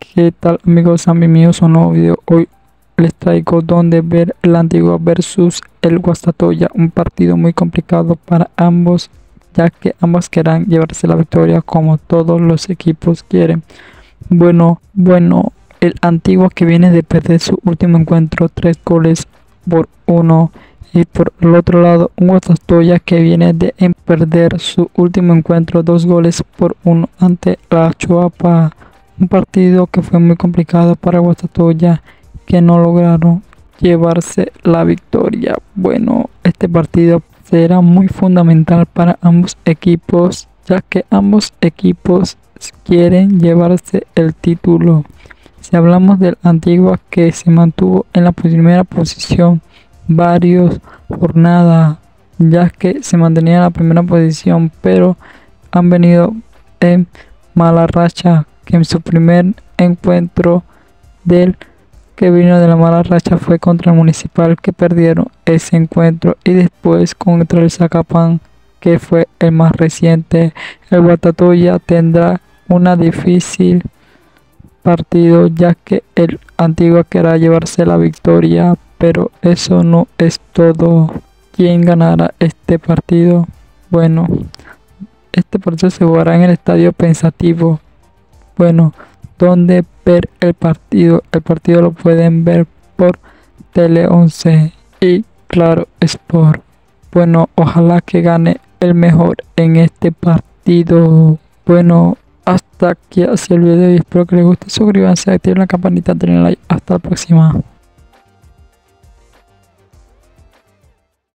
¿Qué tal, amigos? Bienvenidos a un nuevo video. Hoy les traigo donde ver el Antigua versus el Guastatoya, un partido muy complicado para ambos, ya que ambos querrán llevarse la victoria como todos los equipos quieren. Bueno, el Antigua, que viene de perder su último encuentro 3-1, y por el otro lado un Guastatoya que viene de perder su último encuentro 2-1 ante la Chuapa. Un partido que fue muy complicado para Guastatoya, que no lograron llevarse la victoria. Bueno, este partido será muy fundamental para ambos equipos, ya que ambos equipos quieren llevarse el título. Si hablamos del Antigua, que se mantuvo en la primera posición varias jornadas, ya que se mantenía en la primera posición, pero han venido en mala racha, que en su primer encuentro del que vino de la mala racha fue contra el Municipal, que perdieron ese encuentro, y después contra el Zacapán, que fue el más reciente. El Guastatoya tendrá una difícil partido, ya que el Antigua querrá llevarse la victoria, pero eso no es todo. ¿Quién ganará este partido? Bueno, este partido se jugará en el Estadio Pensativo. Bueno, donde ver el partido lo pueden ver por Tele 11 y Claro Sport. Bueno, ojalá que gane el mejor en este partido. Bueno, hasta aquí ha sido el video y espero que les guste. Suscríbanse, activen la campanita, denle like. Hasta la próxima.